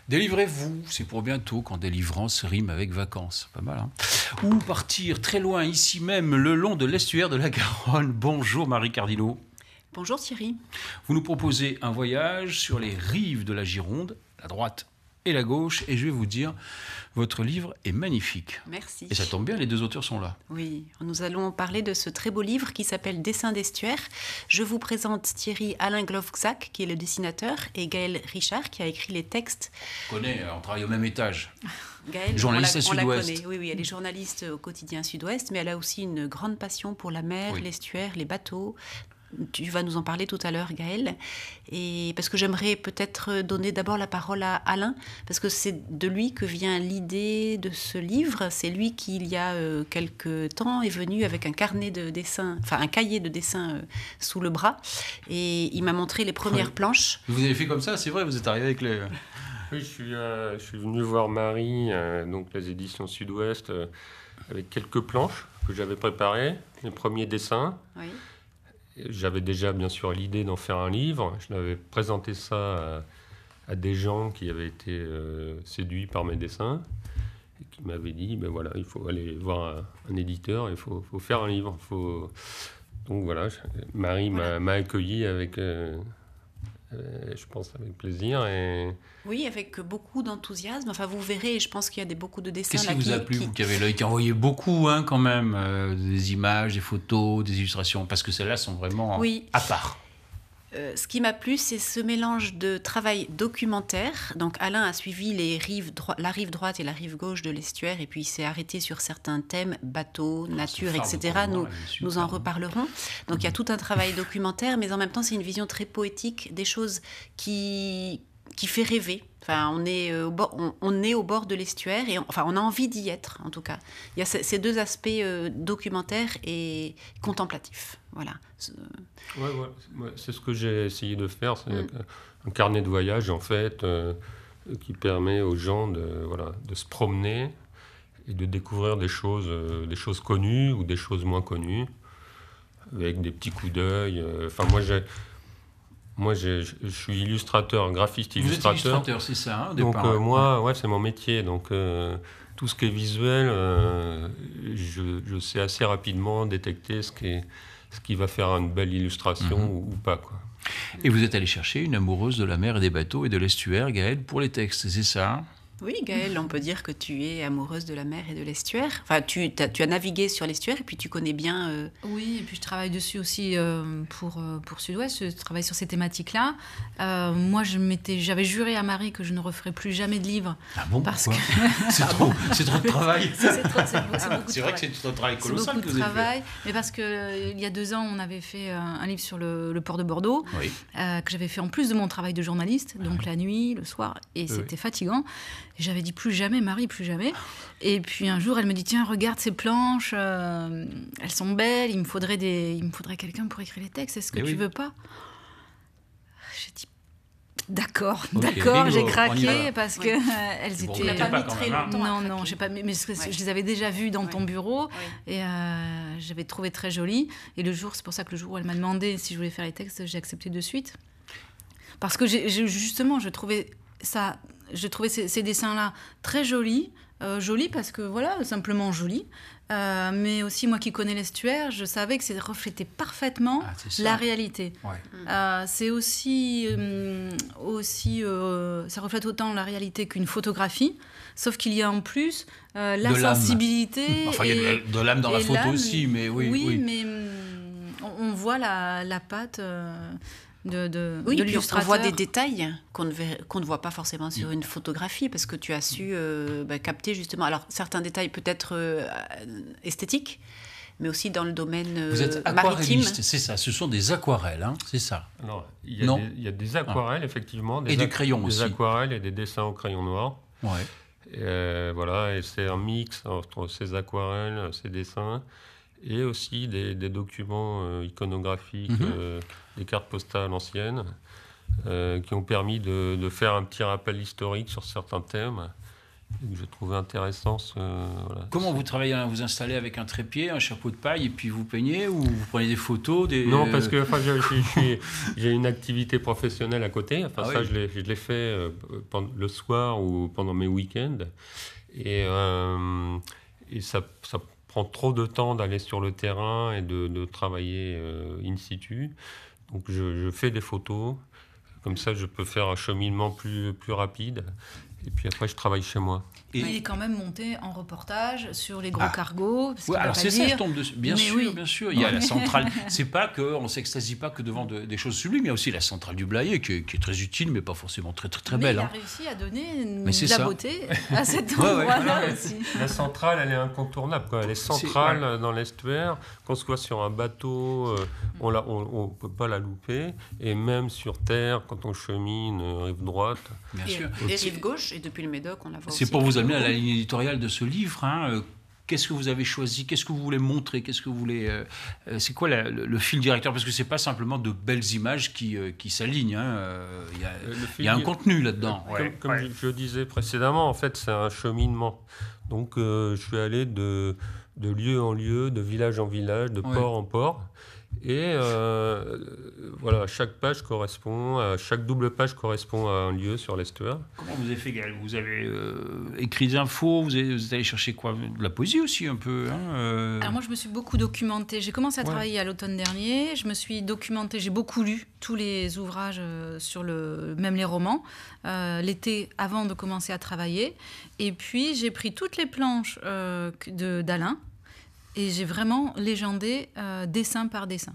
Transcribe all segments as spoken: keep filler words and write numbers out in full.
Délivrez-vous, c'est pour bientôt quand délivrance rime avec vacances. Pas mal, hein? Ou partir très loin, ici même, le long de l'estuaire de la Garonne. Bonjour Marie Cardinaux. Bonjour Thierry. Vous nous proposez un voyage sur les rives de la Gironde, la droite et la gauche, et je vais vous dire, votre livre est magnifique. Merci. Et ça tombe bien, les deux auteurs sont là. Oui, nous allons parler de ce très beau livre qui s'appelle Dessins d'estuaire. Je vous présente Thierry Alain Glofzac, qui est le dessinateur, et Gaëlle Richard, qui a écrit les textes. On connaît, on travaille au même étage. Gaëlle, journaliste on la, à on la Sud-Ouest. connaît. Oui, oui, elle est journaliste au quotidien Sud-Ouest, mais elle a aussi une grande passion pour la mer, Oui. l'estuaire, les bateaux. Tu vas nous en parler tout à l'heure, Gaëlle. Et parce que j'aimerais peut-être donner d'abord la parole à Alain, parce que c'est de lui que vient l'idée de ce livre. C'est lui qui, il y a euh, quelques temps, est venu avec un carnet de dessin, enfin un cahier de dessin euh, sous le bras, et il m'a montré les premières Oui. planches. Vous avez fait comme ça, c'est vrai, vous êtes arrivé avec les... Oui, je suis, euh, je suis venu voir Marie, euh, donc les éditions Sud-Ouest, euh, avec quelques planches que j'avais préparées, les premiers dessins. Oui. J'avais déjà, bien sûr, l'idée d'en faire un livre. Je l'avais présenté ça à, à des gens qui avaient été euh, séduits par mes dessins et qui m'avaient dit, ben voilà, il faut aller voir un, un éditeur, il faut, faut faire un livre. Faut... Donc voilà, je- Marie Voilà. m'a, m'a accueilli avec, euh, euh, je pense, avec plaisir. Et... Oui, avec beaucoup d'enthousiasme. Enfin, vous verrez, je pense qu'il y a des, beaucoup de dessins Qu'est-ce là qui vous a qui- plu, qui- vous qui avez l'œil qui envoyait beaucoup, hein, quand même, euh, des images, des photos, des illustrations, parce que celles-là sont vraiment Oui. à part. Euh, ce qui m'a plu, c'est ce mélange de travail documentaire. Donc, Alain a suivi les rives dro- la rive droite et la rive gauche de l'estuaire, et puis il s'est arrêté sur certains thèmes, bateaux, nature, phare et cetera. de Nous, Cournois, elle est super, nous en hein. reparlerons. Donc, il y a tout un travail documentaire, mais en même temps, c'est une vision très poétique des choses qui, qui fait rêver. Enfin, on est, euh, au bord, on, on est au bord de l'estuaire, et on, enfin, on a envie d'y être, en tout cas. Il y a ce- ces deux aspects euh, documentaires et contemplatifs. Voilà. Ce- Ouais, ouais, ouais, c'est ce que j'ai essayé de faire. C'est Mm. un carnet de voyage, en fait, euh, qui permet aux gens de, voilà, de se promener et de découvrir des choses, euh, des choses connues ou des choses moins connues, avec des petits coups d'œil. euh. Enfin, moi, j'ai, moi j'ai, je suis illustrateur, graphiste Vous êtes illustrateur. illustrateur, c'est ça, hein, au Donc, départ, euh, hein. moi, ouais, c'est mon métier. Donc, euh, tout ce qui est visuel, euh, je, je sais assez rapidement détecter ce qui est, ce qui va faire une belle illustration Mhm. ou, ou pas, quoi. Et vous êtes allé chercher une amoureuse de la mer et des bateaux et de l'estuaire, Gaëlle, pour les textes, c'est ça? Oui, Gaëlle, on peut dire que tu es amoureuse de la mer et de l'estuaire. Enfin, tu, t'as- tu as navigué sur l'estuaire et puis tu connais bien... euh, Oui, et puis je travaille dessus aussi euh, pour, euh, pour Sud-Ouest, je travaille sur ces thématiques-là. Euh, moi, je m'étais, j'avais juré à Marie que je ne referais plus jamais de livre. Ah bon, Parce pourquoi? C'est trop, c'est trop de travail. C'est trop- c'est beaucoup- c'est beaucoup de C'est vrai que travail. c'est un travail C'est colossal beaucoup que de vous avez fait. travail, mais parce que euh, il y a deux ans, on avait fait euh, un livre sur le, le port de Bordeaux, Oui. euh, que j'avais fait en plus de mon travail de journaliste, donc la nuit, le soir, et c'était fatigant. Et j'avais dit plus jamais, Marie, plus jamais. Et puis un jour, elle me dit tiens, regarde ces planches, euh, elles sont belles, il me faudrait des, il me faudrait quelqu'un pour écrire les textes. Est-ce que Eh tu oui. veux pas? J'ai dit d'accord, Ok, d'accord, bingo, j'ai on y craqué va. parce que Oui. euh, elles Vous étaient. regrettez pas pas mis quand très même, hein. longtemps. à Non, craquer. non, j'ai pas, mais mais ce que- Ouais. je les avais déjà vues dans Ouais. ton bureau Oui. et euh, j'avais trouvé très jolies. Et le jour, c'est pour ça que le jour où elle m'a demandé si je voulais faire les textes, j'ai accepté de suite. Parce que j'ai, j'ai- justement, je trouvais ça, je trouvais ces, ces dessins-là très jolis. Euh, jolis parce que, voilà, simplement jolis. Euh, mais aussi, moi qui connais l'estuaire, je savais que ça reflétait parfaitement Ah, c'est ça. la réalité. Ouais. Euh, c'est aussi, euh, aussi euh, ça reflète autant la réalité qu'une photographie, sauf qu'il y a en plus euh, la De l'âme. sensibilité. Enfin, il y a et- de, de l'âme dans la et photo l'âme, aussi, mais oui. oui. mais hum, on, on voit la, la patte euh, de, de, Oui, de puis on l'illustrateur. voit des détails qu'on ne, ver- qu'on ne voit pas forcément sur une photographie, parce que tu as su euh, bah, capter justement, alors certains détails peut-être euh, esthétiques, mais aussi dans le domaine euh, Vous êtes maritime. aquarelliste, c'est ça. Ce sont des aquarelles, hein, c'est ça. Alors, il y a Non. des, il y a des aquarelles, effectivement. Des Et du aqu- crayon des aussi. aquarelles et des dessins au crayon noir. Ouais. Et, euh, voilà, et c'est un mix entre ces aquarelles, ces dessins, et aussi des, des documents euh, iconographiques, Mhm. euh, des cartes postales anciennes, euh, qui ont permis de, de faire un petit rappel historique sur certains thèmes, et que je trouvais intéressant. Ce, voilà, Comment ce... vous travaillez? Vous installez avec un trépied, un chapeau de paille, et puis vous peignez, ou vous prenez des photos des... Non, parce que enfin, je, je, je suis, j'ai une activité professionnelle à côté. Enfin, ah ça, oui. je l'ai, je l'ai fait euh, pendant, le soir ou pendant mes week-ends. Et, euh, et ça, ça prend trop de temps d'aller sur le terrain et de, de travailler euh, in situ. Donc, je, je fais des photos. Comme ça, je peux faire un cheminement plus, plus rapide. Et puis après, je travaille chez moi. Et il est quand même monté en reportage sur les gros ah. cargos. Parce ouais, alors pas c'est dire. ça, je tombe dessus. Bien Mais sûr, oui. bien sûr. Il y a la centrale. C'est pas qu'on ne s'extasie pas que devant de, des choses sublimes. Il y a aussi la centrale du Blayais qui est, qui est très utile, mais pas forcément très, très, très mais belle. il a hein. réussi à donner Mais c'est de la ça. beauté à cet Ouais, ouais. endroit-là Ouais, ouais. aussi. La centrale, elle est incontournable, quoi. Elle est centrale C'est- ouais. dans l'estuaire. Qu'on soit sur un bateau, euh, on ne on, on peut pas la louper. Et même sur terre, quand on chemine, euh, rive droite. Bien Et, sûr. et rive gauche, et depuis le Médoc, on la voit C'est aussi pour vous avec amener le à la haut. ligne éditoriale de ce livre. Hein. Euh, Qu'est-ce que vous avez choisi? Qu'est-ce que vous voulez montrer? Qu'est-ce que vous voulez euh, euh, C'est quoi la- le, le fil directeur? Parce que c'est pas simplement de belles images qui, euh, qui s'alignent. hein. Euh, Il y a, Euh, le il y a un fil- contenu là-dedans. Comme, Ouais, comme ouais. je, je disais précédemment, en fait, c'est un cheminement. Donc, euh, je suis allé de, de lieu en lieu, de village en village, de Ouais. port en port. Et euh, voilà, chaque page correspond, à, chaque double page correspond à un lieu sur l'estuaire. Comment vous avez fait, Gaël? Vous avez euh, écrit des infos, vous, avez, vous êtes allé chercher quoi? De la poésie aussi, un peu. Hein, euh... Alors moi, je me suis beaucoup documentée. J'ai commencé à Ouais. travailler à l'automne dernier. Je me suis documentée. J'ai beaucoup lu tous les ouvrages euh, sur le, même les romans, euh, l'été avant de commencer à travailler. Et puis j'ai pris toutes les planches euh, de d'Alain et j'ai vraiment légendé euh, dessin par dessin.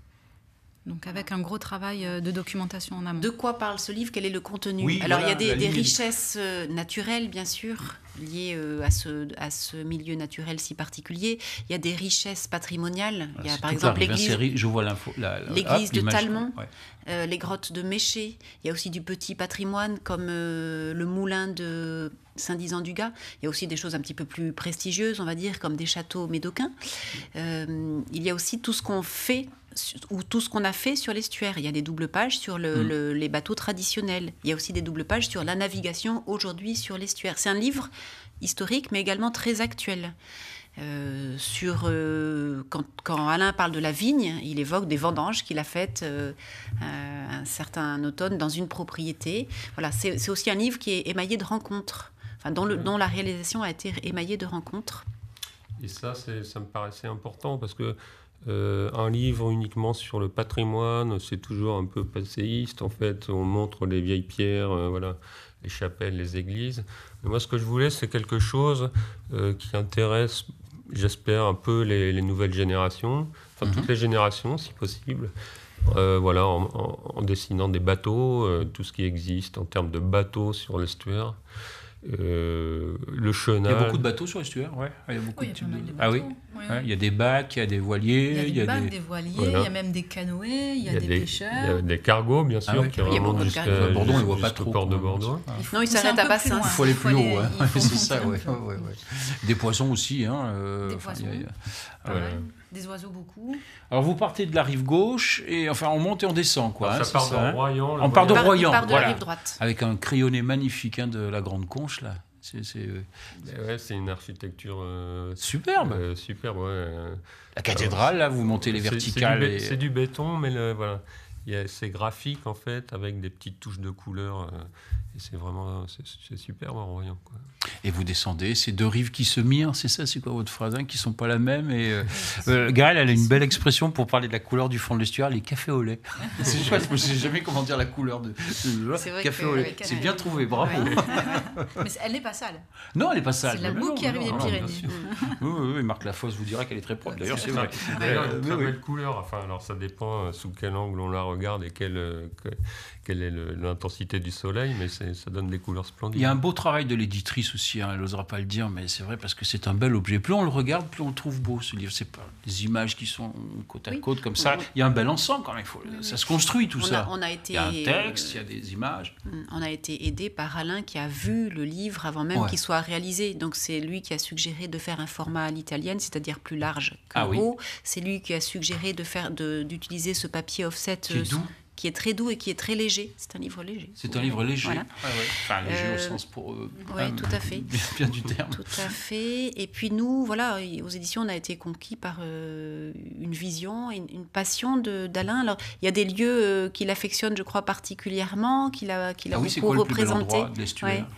Donc avec un gros travail euh, de documentation en amont. De quoi parle ce livre? Quel est le contenu? Oui, Alors voilà, il y a la des, des ligne édite- richesses euh, naturelles, bien sûr, liées euh, à, ce, à ce milieu naturel si particulier. Il y a des richesses patrimoniales. Il y a C'est par toute exemple la rive, hein, l'église, c'est ri- je vois l'info. la- la- l'église hop, de l'image, Talmont. ouais. euh, les grottes de Méché. Il y a aussi du petit patrimoine comme euh, le moulin de Saint-Dizan-du-Gard. Il y a aussi des choses un petit peu plus prestigieuses, on va dire, comme des châteaux médocains. Euh, il y a aussi tout ce qu'on fait ou tout ce qu'on a fait sur l'estuaire. Il y a des doubles pages sur le, Mm. le, les bateaux traditionnels. Il y a aussi des doubles pages sur la navigation aujourd'hui sur l'estuaire. C'est un livre historique, mais également très actuel. Euh, sur, euh, quand, quand Alain parle de la vigne, il évoque des vendanges qu'il a faites euh, euh, un certain automne dans une propriété. Voilà, c'est, c'est aussi un livre qui est émaillé de rencontres, enfin, dont, le, dont la réalisation a été émaillée de rencontres. Et ça, c'est, ça me paraissait important parce que euh, un livre uniquement sur le patrimoine, c'est toujours un peu passéiste. En fait, on montre les vieilles pierres, euh, voilà, les chapelles, les églises. Et moi, ce que je voulais, c'est quelque chose euh, qui intéresse, j'espère, un peu les, les nouvelles générations, enfin Mhm. toutes les générations, si possible. Euh, voilà, en, en- en dessinant des bateaux, euh, tout ce qui existe en termes de bateaux sur l'estuaire. Euh, le Il y chenal. a beaucoup de bateaux sur l'estuaire, ouais. Il y a beaucoup Oui, il y de a types pas mal de- de Ah oui. bateaux. Oui, Ouais, oui. il y a des bacs, il y a des voiliers, Il y a des bacs, des voiliers, Voilà. il y a même des canoës, il y a, des, il y a pêcheurs. des cargos, bien sûr, Ah ouais. qui Oui, il y a remontent beaucoup de jusqu'à cargos. À Bordeaux, on ne les voit pas jusqu'au trop. port de quand même. Bordeaux. Ah. Non, il faut pousser s'arrête un à peu Bassins. plus loin. Il faut aller plus aller- haut, hein. il faut c'est monter ça, un ouais. peu. ouais, ouais. Des poissons aussi. Hein, euh, Des enfin, poissons. il y a- Pas Ouais. mal. Des oiseaux beaucoup. Alors vous partez de la rive gauche, et enfin on monte et on descend, quoi. Alors, hein, ça c'est part ça, de hein. Royan. le On part de Il part- il Royan, part de voilà. la rive droite. Avec un crayonné magnifique hein, de la Grande Conche, là. C'est, c'est, euh, Eh ouais, c'est une architecture euh, superbe. euh, superbe. Ouais. euh, La cathédrale, là, vous montez les c'est- verticales. C'est du, bé- et- c'est du béton, mais le, voilà. Il y a, c'est graphique, en fait, avec des petites touches de couleur. euh, et c'est vraiment c'est, c'est superbe en Royan, quoi. Et vous descendez, c'est deux rives qui se mirent, c'est ça, c'est quoi votre phrase, hein, qui sont pas la même. Et euh, euh, Gaëlle, elle a une belle expression pour parler de la couleur du fond de l'estuaire, les cafés au lait. C'est chouette, je sais jamais comment dire la couleur de, de C'est vrai café que- au lait. ouais, C'est bien trouvé, bravo. Ouais. Mais c'est- elle n'est pas sale. Non, elle est pas sale. C'est de la Mais boue non, qui arrive non, des non, bien Pyrénées. sûr. Oui, oui, oui, Marc Lafosse vous dira qu'elle est très propre. D'ailleurs, c'est vrai. C'est d'ailleurs Euh, une très oui, oui. belle couleur. Enfin, alors ça dépend euh, sous quel angle on la regarde et quelle, euh, que- quelle est le- l'intensité du soleil, mais c'est, ça donne des couleurs splendides. Il y a un beau travail de l'éditrice aussi, hein, elle n'osera pas le dire, mais c'est vrai parce que c'est un bel objet. Plus on le regarde, plus on le trouve beau, ce livre. C'est pas des images qui sont côte à Oui. côte comme ça. Oui. Il y a un bel ensemble quand même. Il faut, ça se construit tout On ça. a, on a été, Il y a un texte, euh, il y a des images. On a été aidé par Alain qui a vu le livre avant même Ouais. qu'il soit réalisé. Donc c'est lui qui a suggéré de faire un format à l'italienne, c'est-à-dire plus large que Ah oui. haut. C'est lui qui a suggéré de faire, de, d'utiliser ce papier offset Qui est euh, doux. qui est très doux et qui est très léger. C'est un livre léger. C'est un livre léger. Voilà. Ah ouais. Enfin, léger Euh, au sens pour. Euh, ouais, hein, tout à fait. Bien, bien du terme. Tout à fait. Et puis nous, voilà, aux éditions, on a été conquis par euh, une vision, une, une passion de, d'Alain. Alors, il y a des lieux euh, qu'il affectionne, je crois, particulièrement, qu'il a, qu'il a Ah oui, c'est beaucoup quoi le plus bel représenté. endroit de l'estuaire? Ouais.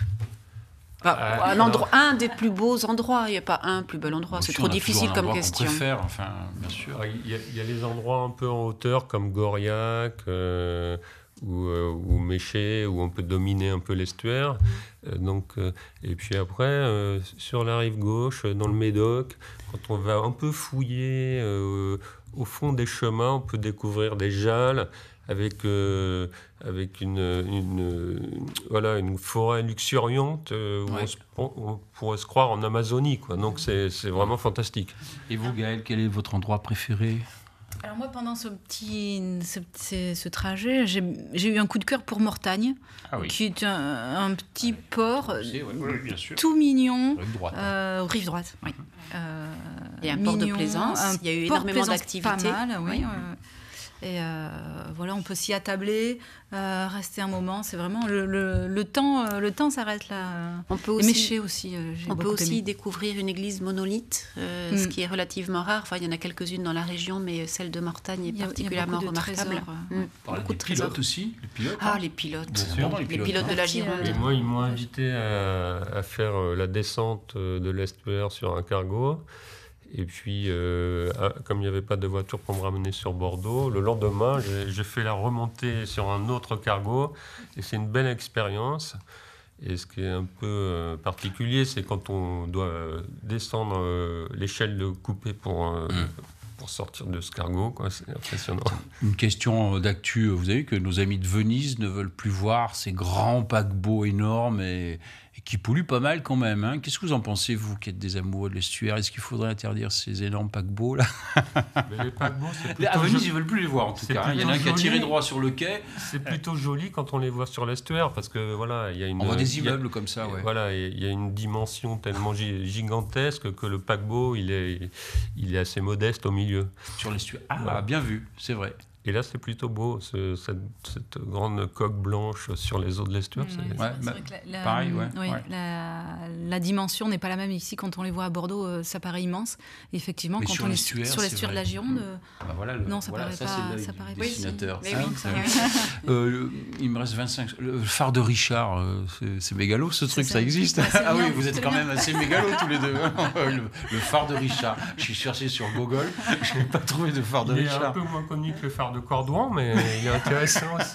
Enfin, Ah, un, alors- endroit, un des plus beaux endroits. Il n'y a pas un plus bel endroit. Bon, C'est si, trop on a difficile toujours un comme endroit qu'on question. préfère, enfin, bien sûr. Alors, Il y, a, il y a les endroits un peu en hauteur comme Goriac euh, ou, euh, ou Méché où on peut dominer un peu l'estuaire. Euh, donc, euh, et puis après, euh, sur la rive gauche, dans le Médoc, quand on va un peu fouiller euh, au fond des chemins, on peut découvrir des jalles avec, euh, avec une, une, une- voilà, une forêt luxuriante euh, où Ouais. on, se- on pourrait se croire en Amazonie, quoi. Donc c'est c'est vraiment fantastique. Et vous, Gaël, quel est votre endroit préféré? Alors moi, pendant ce petit ce, ce- ce trajet, j'ai j'ai eu un coup de cœur pour Mortagne, Ah oui. qui est un, un petit port C'est, ouais, ouais, bien sûr. tout mignon, Rive droite. euh, rive droite. Oui. Euh, Il y a un port de mignon, plaisance, un il y a eu port de énormément plaisance d'activités. Pas mal, oui. Oui. euh, et euh, voilà, on peut s'y attabler, euh, rester un moment. C'est vraiment le, le, le temps, euh, le temps s'arrête là. On peut Et aussi, Méché aussi, euh, j'ai on peut beaucoup aussi aimé. découvrir une église monolithe, euh, ce Mm. qui est relativement rare. Enfin, il y en a quelques-unes dans la région, mais celle de Mortagne est Il y a- il y a particulièrement beaucoup de remarquable. trésors, euh, Mm. Parlez Beaucoup des de trésors. pilotes aussi, les pilotes. Ah, hein. les pilotes. Bien sûr, les Les pilotes, pilotes de la Parti, euh, Gironde. Et moi, ils m'ont invité à, à faire euh, la descente euh, de l'estuaire sur un cargo. Et puis, euh, à- comme il n'y avait pas de voiture pour me ramener sur Bordeaux, le lendemain, j'ai j'ai fait la remontée sur un autre cargo. Et c'est une belle expérience. Et ce qui est un peu euh, particulier, c'est quand on doit euh, descendre euh, l'échelle de coupée pour, euh, Mm. pour sortir de ce cargo, quoi. C'est impressionnant. Une question d'actu. Vous avez vu que nos amis de Venise ne veulent plus voir ces grands paquebots énormes et, et qui polluent pas mal quand même. Hein. Qu'est-ce que vous en pensez, vous qui êtes des amoureux de l'estuaire? Est-ce qu'il faudrait interdire ces énormes paquebots là? Mais les paquebots, c'est plutôt À Venise, joli. ils veulent plus les voir en tout C'est cas. hein. Il y en a un qui a plutôt tiré joli. droit sur le quai. C'est plutôt joli quand on les voit sur l'estuaire parce que voilà, il y a une. On voit des il y a- immeubles comme ça, ouais. Voilà, il y a une dimension tellement gi- gigantesque que le paquebot, il est, il est assez modeste au milieu. Sur l'estuaire. Ah, Voilà. bien vu, c'est vrai. Et là, c'est plutôt beau, ce- cette, cette grande coque blanche sur les eaux de l'estuaire. Mm, c'est- ouais, c'est Ouais, vrai- c'est bah, vrai que la- la- pareil, ouais, oui, ouais. La, la dimension n'est pas la même ici. Quand on les voit à Bordeaux, euh, ça paraît immense. Et effectivement, Mais quand sur on est l'estuaire, sur c'est l'estuaire de la vrai. Gironde, euh, Bah, voilà, le- Non, ça voilà, paraît ça, pas- c'est l'œil ça du paraît pas dessinateur. Mais Hein, oui, c'est- oui. Euh, le- il me reste vingt-cinq. Le phare de Richard, euh, c'est, c'est mégalo ce truc, ça, ça. existe. Ouais, c'est Ah oui, bien, vous êtes c'est quand bien. même assez mégalo tous les deux. le, le phare de Richard. J'ai cherché sur Google, je n'ai pas trouvé de phare de Il est un Richard. peu moins connu que le phare de Cordouan, mais il est intéressant aussi.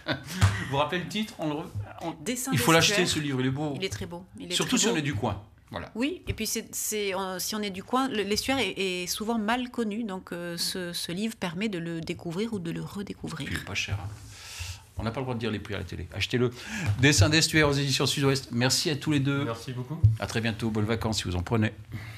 Vous vous rappelez le titre? On le re- on- Dessin Il faut l'acheter d'estuaire. ce livre, il est beau. Il est très beau. Il est Surtout très si beau. on est du coin. Voilà. Oui, et puis c'est, c'est, euh, si on est du coin, le- l'estuaire est, est souvent mal connu, donc euh, ce, ce livre permet de le découvrir ou de le redécouvrir. Puis il est pas cher. hein. On n'a pas le droit de dire les prix à la télé. Achetez-le. Dessin d'estuaire aux éditions Sud-Ouest. Merci à tous les deux. Merci beaucoup. À très bientôt. Bonnes vacances si vous en prenez.